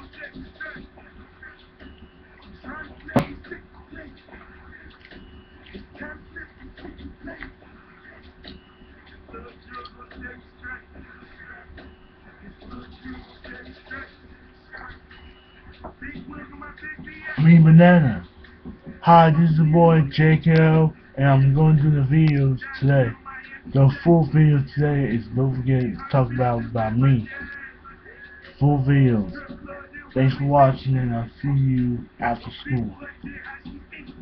Me banana. Hi, this is the boy JKO, and I'm going to do the videos today. The full video today is don't forget to talk about me. Full videos. Thanks for watching, and I'll see you after school.